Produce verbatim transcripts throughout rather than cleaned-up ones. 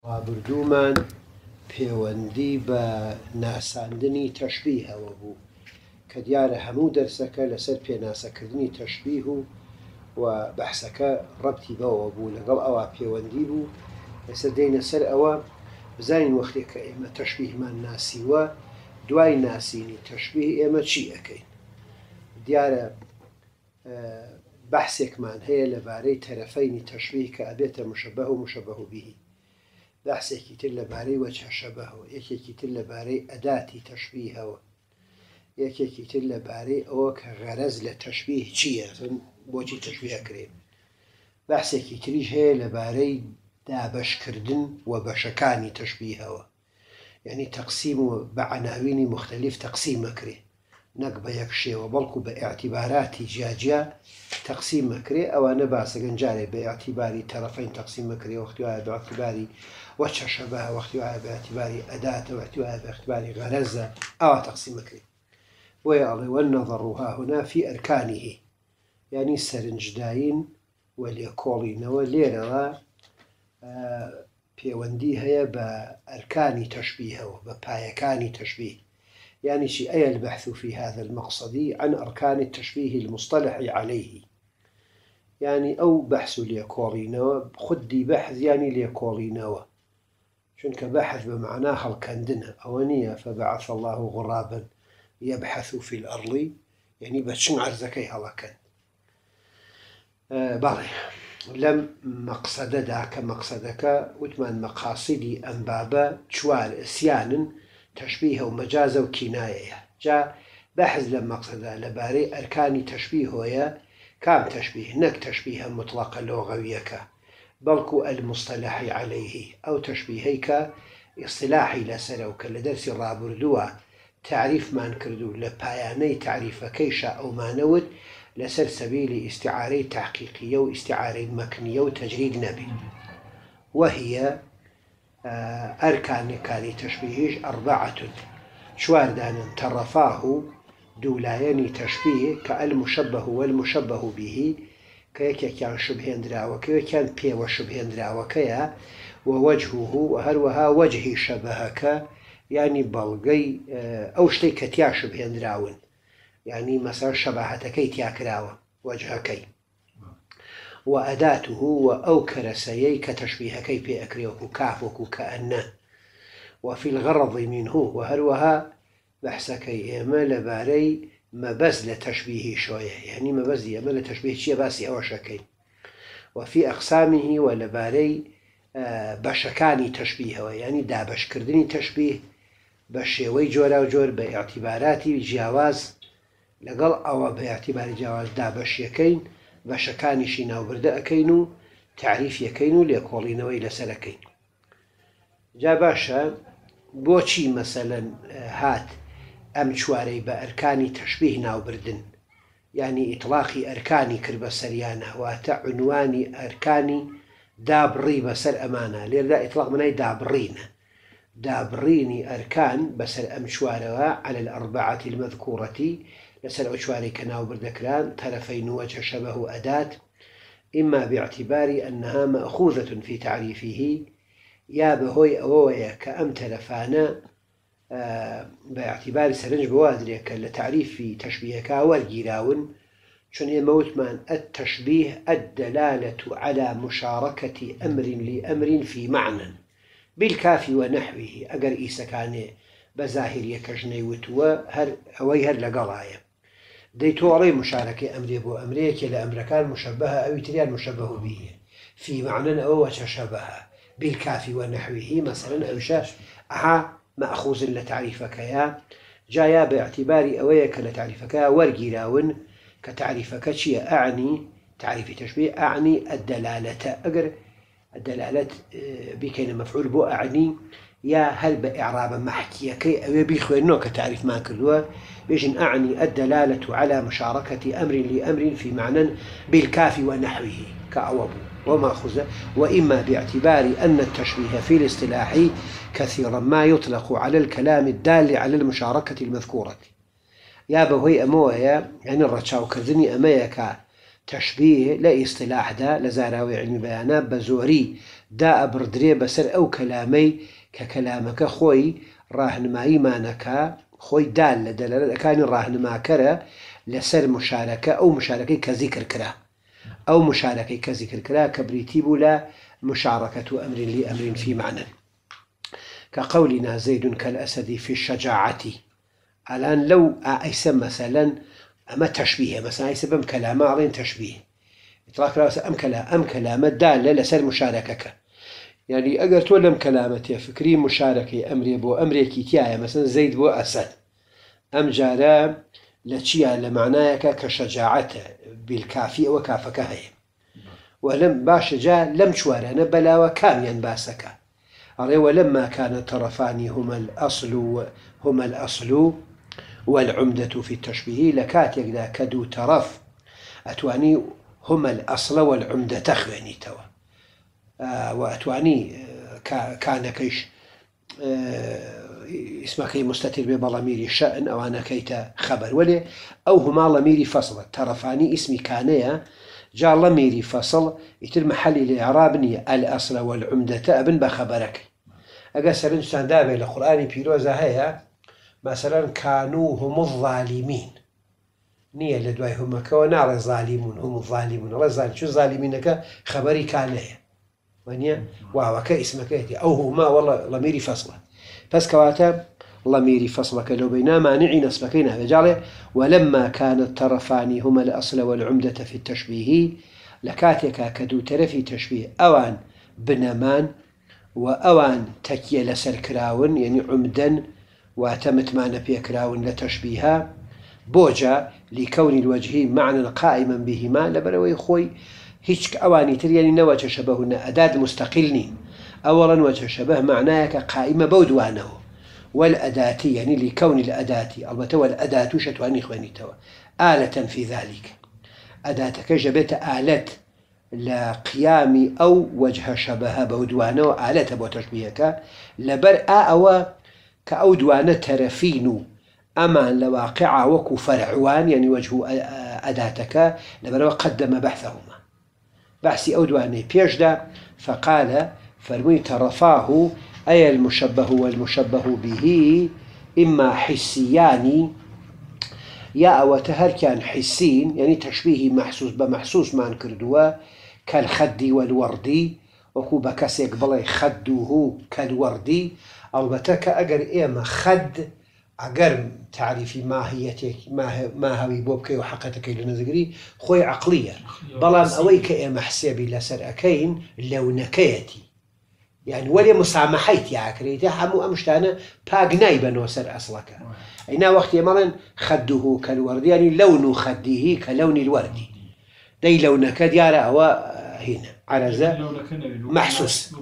ڕابردوومان پەیوەندی بە ناساندنی تەشبیهەوە بوو کە دیارە هەموو دەرسەکە لەسەر پێناسەکردنی تەشبیه و و بەحسەکە ڕەبتی بەوە بوو لەگەڵ ئەوە پەیوەندی بوو. لەسەر دێنە سەر ئەوە بزانین وەختێک کە ئێمە تەشبیهمان ناسیوە دوای ناسینی تەشبیه ئێمە چی ئەەکەین. دیارە بەحسێکمان هەیە لەبارەی تەرەفەینی تەشبیه کە ئەبێتە مشەبەه و مشەبەه بیه، بەحسێکی تر لەبارەی وەجه شەبەهەوە، یەکێکی تر لەبارەی ئەداتی تەشبیهەوە، یەکێکی تر لەبارەی ئەوە کە غەرەز لە تەشبیه چییە، بۆچی تەشبیهەکرێن. بەحسێکی تریش هەیە لەبارەی دابەشکردن و بەشەکانی تەشبیهەوە، یعنی تەقسیم و بە عناوینی مختلف تەقسیم مەکرێ، نەک بە یەک شێوە بەڵکو بە ئیعتیباراتی جیاجیا تەقسیم مەکرێ. ئەوانە باسە گەنجارێ بە ئیعتیباری تەرەفەین تەقسیم مەکرێ، وەختی وایە بە ئیعتیباری وەجه شەبەهە، وەختی وایە بە ئیعتیباری ئەداتە، وەختی وایە بە ئیعتیباری غەرەزە، ئەوا تەقسیم مەکرێ. بۆیە ئەڵێ وەالنەظەڕ هاهونا فی ئەرکانیه، یعنی سەرنجداین و لێکۆڵینەوە لێرەوە پەیوەندی هەیە بە ئەرکانی تەشبیهەوە، بە پایەکانی تەشبیه. يعني شيء أي البحث في هذا المقصد عن أركان التشبيه المصطلح عليه، يعني أو بحث ليكولينوا خدي بحث يعني ليكولينوا شنك بحث بمعناه خلقندنها أونية فبعث الله غرابا يبحث في الأرض، يعني بشن عرزكي هلكن آه باري لم مقصد ذاك مقصدك وثمان مقاصدي أنبابا شوال إسيان تشبيه ومجازة وكناية. جاء بحث لما مقصد لباري أركان تشبيه هو كام تشبيه، نك تشبيه مطلقة لغوية بلكو المصطلح عليه أو تشبيهيك اصطلاحي لسلوك لدرس الرابردوة تعريف ما نكردو لبياني تعريف كيشا أو ما نود لسر سبيل استعاري تحقيقية واستعاري مكنية وتجريد نبي. وهي أركان كان تشبيهش أربعة شواردان طرفاه دولايان تشبيه كالمشبه والمشبه به كيك كان شبه اندراوة كيك كان بي وشبه اندراوة كيا ووجهه وهروها وجه شبهك، يعني بلغي أو شتي كتيا شبه اندراون، يعني مثلا شبهتكي تياكراوة وجهكي. وأداته وأوكر سيي كتشبيهكي في أكريوك كافوك كأنه. وفي الغرض منه وهروها بحثكي إما لباري مبز لتشبيه شوية، يعني مبز إما لتشبيه شيء باسي أو شكي. وفي أقسامه ولباري بشكاني تشبيه، يعني دابش كردني تشبيه بشيوي جورا وجور باعتباراتي جواز لقل أو باعتبار جواز دابش يكين بەشەکانیشی ناوبردە ئەەکەین و تعریف یەکەین و لێکۆڵینەوەی لەسەرەکەین. جا باشە بۆچی مەسەلەن هات ئەم چوارەی بە ئەرکانی تەشبیه ناوبردن، یعنی ئیطلاقی ئەرکانی کرد بە سەریانە، واتە عنوانی ئەرکانی دابڕی بەسەر ئەمانە. لێردا ئیطلاق منای دابڕینە، دابڕینی ئەرکان بەسەر ئەم چوارەوە على الأربعة المذكورة لسر أشواري كناو بردكران طرفين وجه شبه وأداة، إما باعتبار أنها مأخوذة في تعريفه يا بهوي أوويا كأم تلفانا آه باعتبار سرنج بوادريك لتعريف في تشبيهك والجيراون شن يموتمان التشبيه الدلالة على مشاركة أمر لأمر في معنى بالكاف ونحوه. أجر إيسا كان بظاهر يكجني وتوا هر أوي هر لقلايا ديتو علي مشاركة أمري بو أمريكا لأمريكان مشبهة أو تريان مشبه به في معنى أو تشبه بالكاف ونحوه مثلا أو شاش أها مأخوذ لتعريفك يا جايا باعتبار أويك لتعريفك ورقيراون كتعريفك شيء أعني تعريف تشبيه أعني الدلالة. أقر الدلالة بكين مفعول بو أعني يا هل بإعراب محكية كي أو بيخوينو كتعريف ما كلوا بيجن أعني الدلالة على مشاركة أمر لأمر في معنى بالكاف ونحوه كأوب ومأخذ. وإما باعتبار أن التشبيه في الاصطلاح كثيرا ما يطلق على الكلام الدال على المشاركة المذكورة. يا بهوي أمويا يعني الرتشاو كذني أميكا تشبيه لا اصطلاح دا لزاراوي علم بيانات بزوري دا أبردري بسر أو كلامي ككلامك خوي راهنمائي مانكا خوي دال دلالة كان راهنما كرا لسر مشاركة أو مشاركة كذكر كرا أو مشاركة كذكر كرا كبريتيب لا مشاركة أمر لأمر في معنى كقولنا زيد كالأسد في الشجاعة. الآن لو أيسم مثلا أما تشبيه مثلا أيسم كلام علين تشبيه إطلاق رأس أم كلام أم كلام دالة لسر مشاركك يعني أجر تولم كلامتي فكري مشاركة أمري بو أمري كيتيا مثلا زيد بو أسد أم جارا لشيا لمعناك كشجاعته بالكافية وكافك هي ولم باش جاء لم شوارنا بلا وكام ينباسك ولما كان الطرفان هما الأصل هما الأصل والعمدة في التشبيه لكات يقدا كدو طرف أتواني هما الأصل والعمدة تخواني توا آه وأتواني آه كان كيش آه اسمه كي مستتر بضمير شأن أو أنا كيت خبر ولي أو هما ضمير فصل طرفاني اسمي كانيا جاء ضمير فصل يتر محل الإعرابني الأصل والعمدة أبن بخبرك أقصر إنسان دابي القرآن بيروزة هي مثلا كانوا هم الظالمين نية لدواي هم كونار الظالمون هم الظالمون الله الظالمين شو الظالمينك خبري كان هي ونيا وهو كاسمك يأتي أو هما والله ضمير فصله بس كواتا ضمير فصلك لو بينا مانعي نصبكينا بجاله ولما كان الطرفان هما الأصل والعمدة في التشبيه لكاتك كدو ترفي تشبيه أوان بنمان وأوان تكي لسر كراون يعني عمدا واتمت معنا في كراون لتشبيها بوجا لكون الوجه معنى قائما بهما لبروي خوي هيك أواني تري يعني نوجه شبهنا أداة مستقلني أولا وجه شبه معناك قائمة بودوانه والأداة يعني لكون الأداة البته والأداة شتواني إخواني توا آلة في ذلك أداتك جبت آلة لقيام أو وجه شبه بودوانه وآلة بوتشبيهك لبر أو كأودوانة ترفين أما لواقع وكو فرعوان يعني وجه أداتك لبر وقدم بحثهما بحث أودوانه بيجدا فقال فرمي ترفاه أي المشبه والمشبه به إما حسيان يا أو تهر كان حسين يعني تشبيه محسوس بمحسوس ما انكردوا كالخد والوردي وكو بكسيك بلاي خده كالوردي أو بتك أجر إيما خد أجر تعريفي ماهيتك ما ما هوي بوبكي وحقتك لنزقري خوي عقلية بلام أويك إيما حسابي لسر أكين لو نكيتي يعني ولي مسامحيت يا عكريتي حمو أمشتانا باقناي بنوسر أصلك أينا وقت يمرن خده كالوردي يعني لون خده كلون الوردي دي لونك ديارة أو هنا على ذا محسوس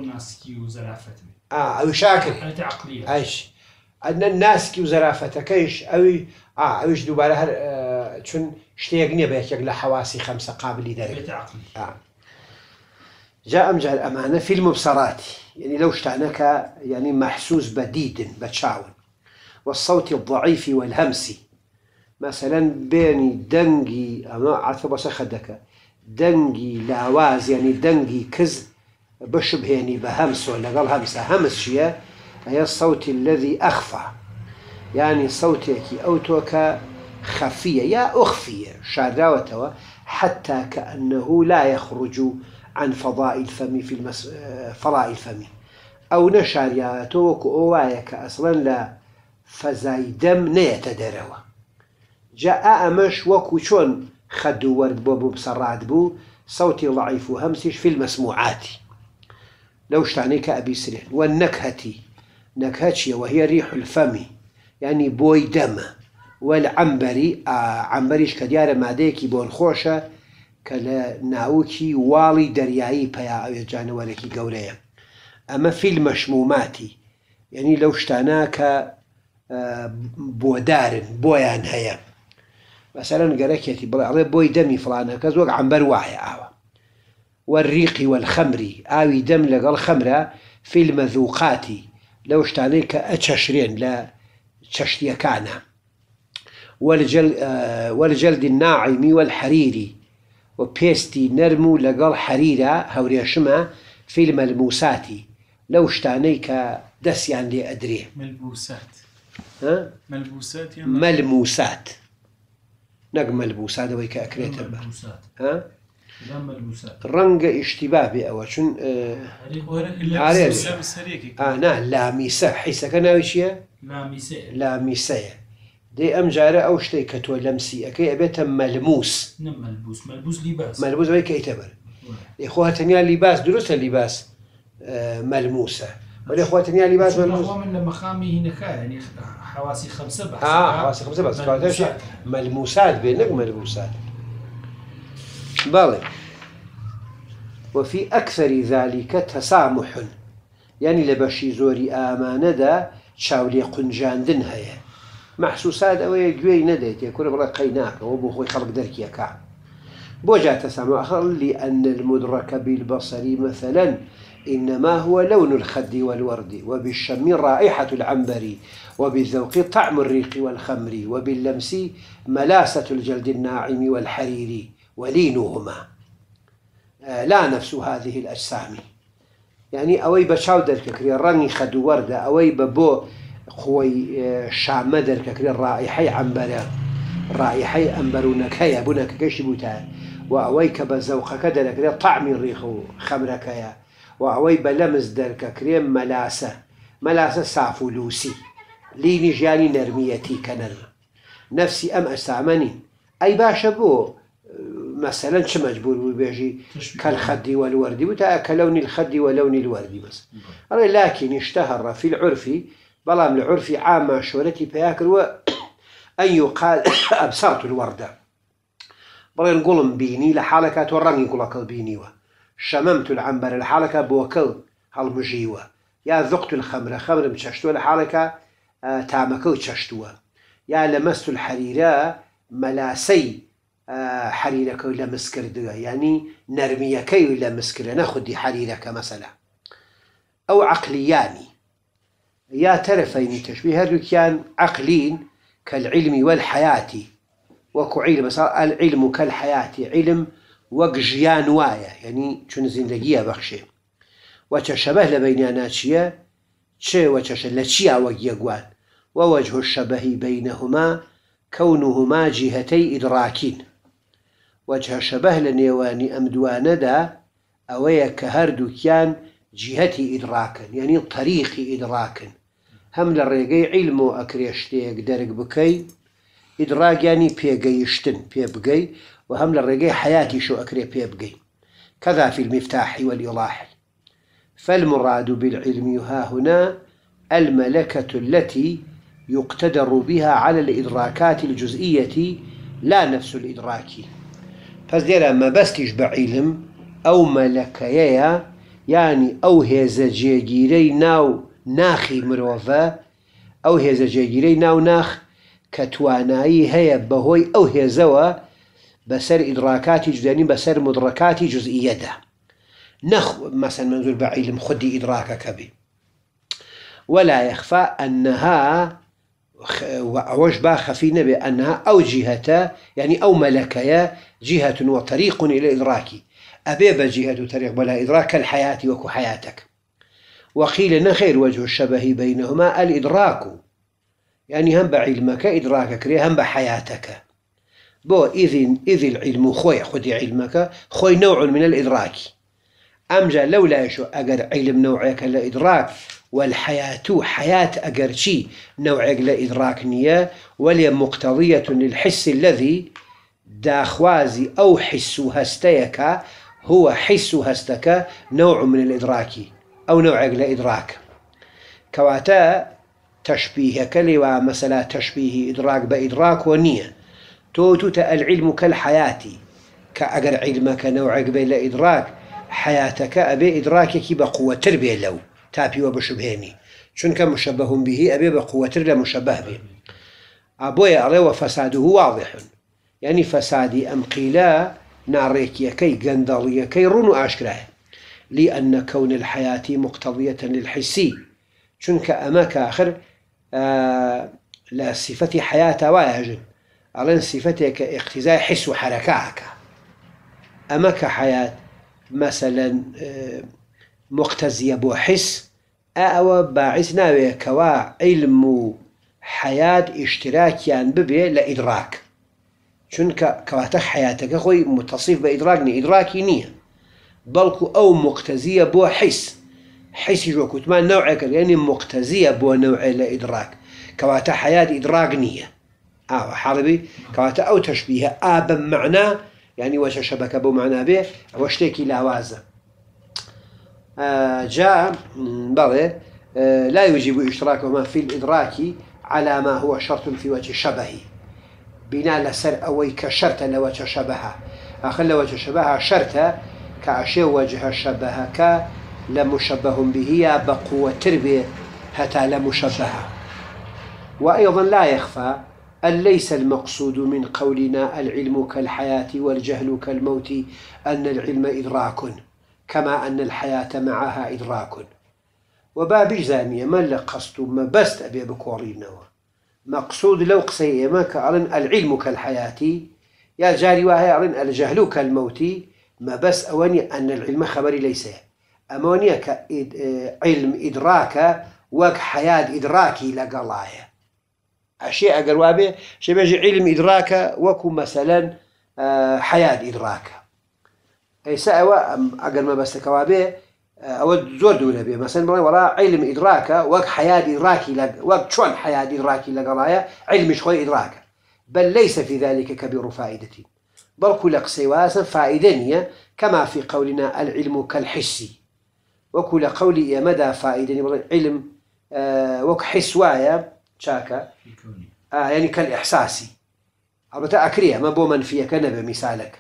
آه أو شاكر أيش أن الناس كي وزرافتك إيش أوي آه أويش دوباره آه شون اشتيقني بيحكي لحواسي خمسة قابل درجة آه جاء أمجع الأمانة في المبصرات يعني لو اشتعناك يعني محسوس بديد بتشاون والصوت الضعيف والهمسي مثلا بيني دنجي أما عثب سخدك دنجي لاواز يعني دنجي كز بشبهني بهمس ولا قال همسة همس شيء هي الصوت الذي أخفى يعني صوتك أو توك خفية يا أخفية شاداوتها حتى كأنه لا يخرج عن فضاء الفم في المس... فضاء الفم أو نشارياته وكأوايك أصلا لا فزاي دم نيتدروا جاء أمش وكو شون خدو ورد بو بصرات بو صوتي ضعيف وهمسش في المسموعات لو اشتعنيك أبي سريح والنكهة نكهتشي وهي ريح الفم يعني بوي دم والعنبري آه عنبريش كديارة ماديكي بون خوشة كلا ناوكي والي درياي بيا أو جانوركي قوريا أما في المشمومات يعني لو اشتعناك آه بودار بويان هيا مثلا قرأكيتي بلا بوي دمي فلانة كزوق عنبر واحي آوا والريق والخمر آوي دم لقال خمرة في المذوقات لو اشتعنيك أتششرين لا تششتيا كان والجل آه والجلد الناعم والحريري وبيستي نرمو لقال حريرة هوريا شما في الملموسات لو شتانيك دسيان لي أدري ملبوسات ها ملبوسات يا ملموسات نق ملبوسات ويك أكريت ملبوسات ها لا ملبوسات رنج اشتباه بأول شن عارف لابس هريك آه نا لاميسة حيسة كنا وشيا لاميسة لاميسة دي أم جارة أو شتي كتو لمسي أكي أبيتها ملموس نعم ملبوس ملبوس لباس ملبوس ويك يعتبر إخوة تنيا لباس درست اللباس آه ملموسة والإخوة تنيا لباس ملموس هو من مخامي هنا يعني حواسي خمسة بس آه حواسي خمسة بس ملموسات, ملموسات بينك ملموسات بالي وفي أكثر ذلك تسامح يعني لبشي زوري آمانة دا شاولي قنجاندن هيا محسوسات أوي جوي نديت يكون بلا قيناك وبخوي خلق درك يكا بوجه تسامح آخر لأن المدرك بالبصر مثلا إنما هو لون الخد والورد وبالشم رائحة العنبر وبالذوق طعم الريق والخمر وباللمس ملاسة الجلد الناعم والحرير ولينهما لا نفس هذه الأجسام يعني أوي بشاو درككري راني خد وردة أوي ببو خوي شامة درككري رائحي عنبرة رائحي أنبرونك هيا بونك كيش بوتا وأوي كبزوقك درككري طعم الريخ خمرك يا وأوي بلمس درككري ملاسة ملاسة سافلوسي ليني جاني نرميتي كنر نفسي أم أستعمني أي باشا بو مثلا شو مجبور بيجي كالخد والورد وتا كلون الخد ولون الورد بس لكن اشتهر في العرف بلام العرف عام شهرتي بياكل أن يقال أبصرت الوردة بلا نقول بيني لحالك توراني يقول لك بيني شممت العنبر لحالك بوكل هالمجيوة يا ذقت الخمر خمر مششتوه لحالك آه تامكو تششتوه يا لمست الحريرة ملاسي آه حريرك ولا مسكردوه يعني نرميك ولا مسكر ناخذ حريرك مثلا أو عقلياني يا ترفين تشبيه هذا كان عقلين كالعلم والحياة وكعلم مثلا العلم كالحياة علم وجيان وايا يعني شنو زندگية بخشي وتشبه لبيننا شيء شيء وتشبه لشيء وجيقوان ووجه الشبه بينهما كونهما جهتي إدراكين وجه الشبه لنيواني أمدوان دا أويا كهردو كان جهتي إدراكا يعني طريق إدراكا هم للرقي علمو أكريشتيك درق بكي إدراك يعني بيقيشتن بيبقي وهم للرقي حياتي شو أكري بيبقي كذا في المفتاح والإيضاح فالمراد بالعلم ها هنا الملكة التي يقتدر بها على الإدراكات الجزئية لا نفس الإدراك فازدير ما بس تشبع علم أو ملكية يعني أو هذا جيجيري ناو ناخي مروفا أو هذا جيجيري ناو ناخ كتواناي هي بهوي أو هذا بسر إدراكات جزئية بسر مدركات جزئية نخ مثلا منظور بعلم خدي إدراكك به ولا يخفى أنها وجبة خفينة بأنها أو جهة يعني أو ملكية جهة وطريق إلى الإدراك أبيب جهة طريق ولا إدراك الحياة وكو حياتك وقيل نخير وجه الشبه بينهما الإدراك يعني هم بعلمك إدراكك هم بحياتك بو إذن إذ العلم خوي خدي علمك خوي نوع من الإدراك أمجا لولا يشو أجر علم نوعك الإدراك والحياة حياة أجر شي نوعك لإدراك نية ولي مقتضية للحس الذي داخوازي أو حس هستيك هو حس هستك نوع من الإدراك أو نوعك لإدراك كواتا تشبيه كلمة مثلا تشبيه إدراك بإدراك ونية توتت العلم كالحياة كأجر علمك نوعك بلا إدراك حياتك أبي إدراكك بقوة تربية لو تابي وبشبهني شن كان مشبه به أبي بقوة تربية مشبه به أبوي عليه وفساده واضح يعني فسادي أم قيلا ناريكي كي قندلية كي رونو أشكره لأن كون الحياة مقتضية للحسي شن كأماك آخر آه لا صفة حياة واجب على صفتك اقتزاء حس وحركاتك أماك حياة مثلا مقتزية بو حس أو باعث ناوي كوا علم حياة اشتراكيان ببي لإدراك چونك كواتك حياتك خوي متصف بإدراكني إدراكي نية بلكو أو مقتزية بو حس حس جوكوت ما نوعك يعني مقتزية بو نوع لإدراك كواتا حياة إدراك نية آه حربي كواتا أو تشبيه آبا معناه يعني وتشبك بو معناه به واشتكي لاوازة آه جاء بلى آه لا يجب اشتراكهما في الإدراك على ما هو شرط في وجه الشبه بناء لسر أوي كشرط لوجه شبهه أخل وجه شبهه شرط كأشي وجه الشبه ك لمشبه به بقوة تربية حتى لمشبهه وأيضا لا يخفى أن ليس المقصود من قولنا العلم كالحياة والجهل كالموت أن العلم إدراك كما أن الحياة معها إدراك وباب جزامية ما لقصت ما بست أبي بكورينه مقصود لو قصي ما كأرن العلم كالحياة يا جاري وهي أرن الجهل كالموت ما بس أوني أن العلم خبري ليس أموني كعلم إدراك وك حياة إدراكي لقلايا أشياء أقربابه شبه علم إدراك وكو مثلا حياة إدراك أي سأوا أقل ما بس كوابه أو زود ولا به مثلا وراء علم إدراك وك حياة إدراكي لق وك شون حياة إدراكي لقلايا علم شوي إدراك بل ليس في ذلك كبير فائدة بل كل قسيواسا فائدانية كما في قولنا العلم كالحسي وكل قولي مدى فائدة علم آه وك حسوايا شاكا آه يعني كالإحساسي أبدا أكريه ما بو منفية كنبه مثالك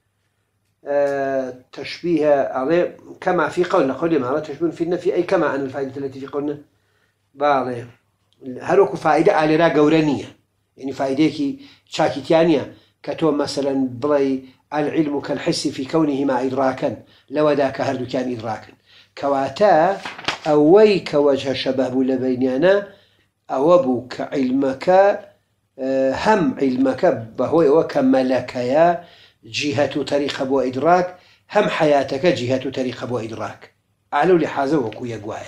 آه تشبيه عليه كما في قولنا قولي ما تشبه في النفي أي كما أن الفائدة التي في قولنا بعض هروك فائدة على را قورانية يعني فائدة شاكي تانية كتو مثلا بلي العلم كالحس في كونه ما إدراكا لو ذاك هردو كان إدراكا كواتا أوي كوجه شبه لبيننا أوبو كعلمك هم علمك بهوي وكملكيا جهة طريق بو إدراك هم حياتك جهة طريق بو إدراك أعلو لحازة وكو يقوايا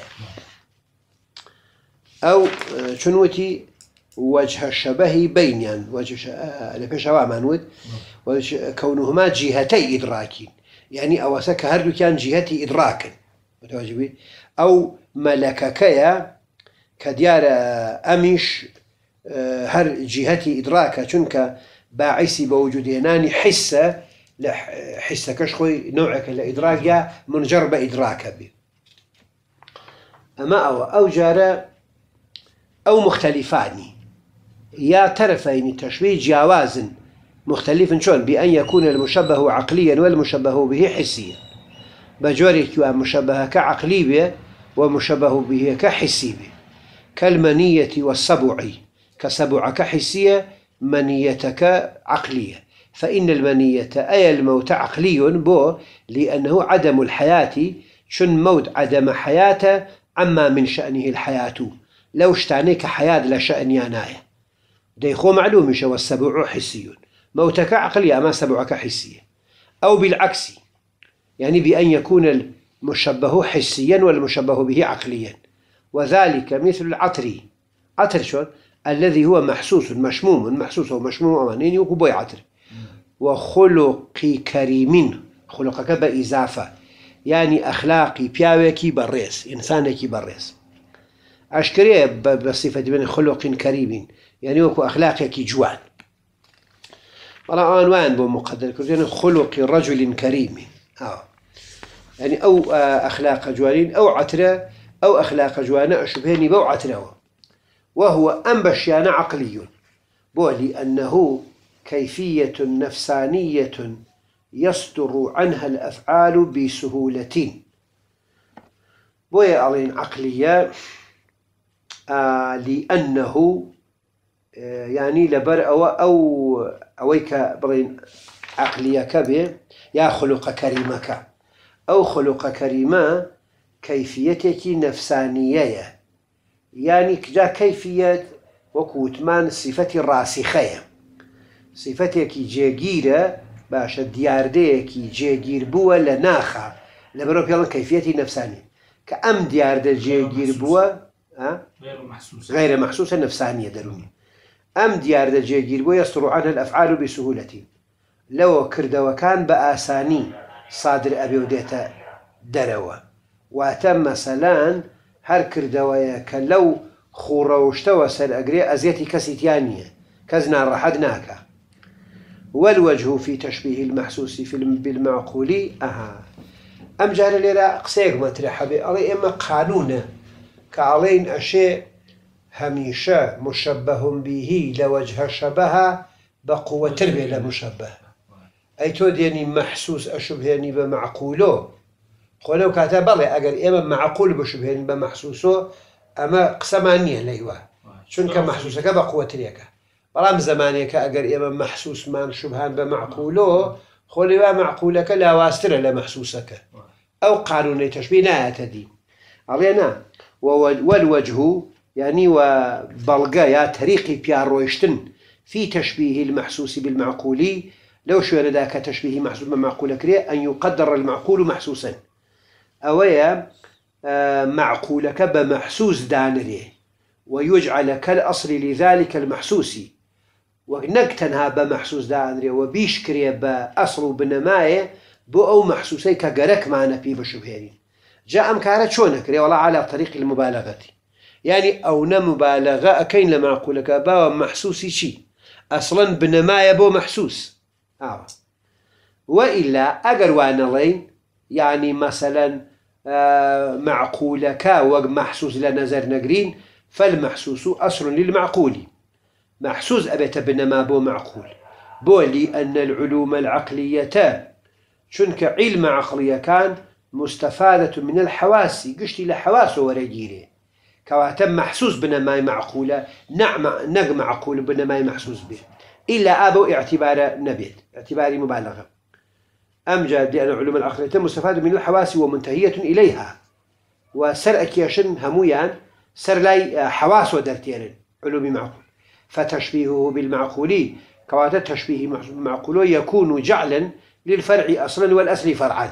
أو شنوتي وجه الشبه بينيا وجه لبشوا مانود كونهما جهتي إدراك يعني أوسك هردو كان جهتي إدراك متواجبي أو ملككيا كديار أمش هر جهتي إدراكا چونك باعثي بوجوديناني حسة حسة كشخوي نوعك الإدراك منجرب إدراكا بي أما أو أو جارة أو مختلفان يا طرفين تشبيه جواز مختلف شون بأن يكون المشبه عقليا والمشبه به حسيا بجورك مشبه كعقلي به ومشبه به كحسي به كالمنية والسبع كسبع كحسية منيتك عقلية فإن المنية أي الموت عقلي بو لأنه عدم الحياة شن موت عدم حياة عما من شأنه الحياة لو اشتعنيك حياة لشأن يانايا ديخو معلوم شو السبع حسي موتك عقلية أما سبعك حسية أو بالعكس يعني بأن يكون المشبه حسيا والمشبه به عقليا وذلك مثل العطري عطر شون الذي هو محسوس مشموم محسوس ومشموم أمانين يكبوي عطر وخلقي كريم خلقك بإضافة يعني أخلاقي بياوكي بريس إنسانكي بريس أشكريه بصفة من خلق كريم يعني وكو أخلاقك جوان ولا عنوان بمقدر يعني خلق رجل كريم آه. يعني أو أخلاق جوانين أو عترة أو أخلاق جوانا أشبهني بو عترة وهو أنبشيان عقلي بو لأنه كيفية نفسانية يصدر عنها الأفعال بسهولة بو يعلن عقلية آه لأنه آه يعني لبر أو أو أويك برين عقلية كبير يا خلق كريمك أو خلق كريمة كيفيتك نفسانية يعني كجا كيفية وكوتمان صفة الراسخية صفتك جيجيرة باش ديارديك جيجير بوا لناخا لبرو بيالن كيفيتي نفسانية كأم ديار دجيجير بوا غير محسوس غير محسوسة نفسانية دروني أم ديار دجيجير بوا يصدر عنها الأفعال بسهولة لو كرد وكان بآساني صادر أبي وديتا دروا واتم مثلا هر كردويا كلو خوروشتا وسر أجري أزيتي كسيتيانية كزنا رحدناك والوجه في تشبيه المحسوس في بالمعقول أها أم جعل لنا قسيق مترحب علي إما قانون كعلين أشياء هميشة مشبه به لوجه شبه بقوة تربية لمشبه أي تود يعني محسوس أشبه يعني بمعقوله خلو كاتب الله أجر إما معقول بشبه يعني بمحسوسه أما قسمانية ليوا شون كمحسوسة كبقوة تريكه برام زمانك أجر إما محسوس ما شبهان بمعقوله خلوا معقولك لا واستر لمحسوسك أو قانون تشبيه لا تدي علينا والوجه يعني وبلغايا طريقي بيارويشتن في تشبيه المحسوس بالمعقول لو شو ذاك تشبيه محسوس بالمعقول كريه أن يقدر المعقول محسوسا أويا معقولك بمحسوس دانريه ويجعل كالأصل لذلك المحسوس ونكتنها بمحسوس دانريه وبيشكريه بأصل بنمايه بو أو محسوسي كجرك معنا في بشبهين جاء أمكارت شو نكريه والله على طريق المبالغة يعني أو نمبالغة أكين لمعقولك با محسوسي شي أصلا بنمايه بو محسوس آه. وإلا أجر وانا لين يعني مثلا آه معقولك ومحسوس لنظر نجرين فالمحسوس أصل للمعقول محسوس أبيت بنما بو معقول بو لأن العلوم العقلية شنك علم عقلية كان مستفادة من الحواس قشتي لحواسه ورجيره كواتم محسوس بنما معقولة نعم نق معقول بنما محسوس به إلا أبو اعتبار نبيت اعتبار مبالغة أمجد لأن علوم العقلية مستفادة من الحواس ومنتهية إليها وسر أكياشن همويان سر لاي حواس ودرتين علوم معقول فتشبيهه بالمعقول كواتم تشبيه معقول يكون جعلا للفرع أصلا والأصل فرعا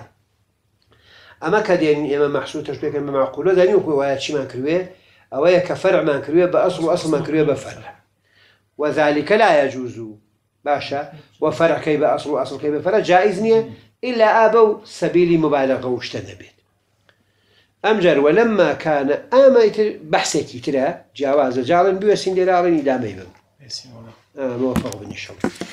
أما كدين إما محسوس تشبيه بالمعقول ذا يكون وياتشي ما كرويه أو يكفرع ما كرويه بأصل وأصل ما كرويه بفرع وذلك لا يجوز باشا وفرع كي بأصل وأصل كي بفرع جائز نية إلا أبو سبيل مبالغة واشتنبت أمجر ولما كان آما بحثك ترى جواز جعلا بيوسين دلالين إلى ميبم آه موفق إن شاء الله.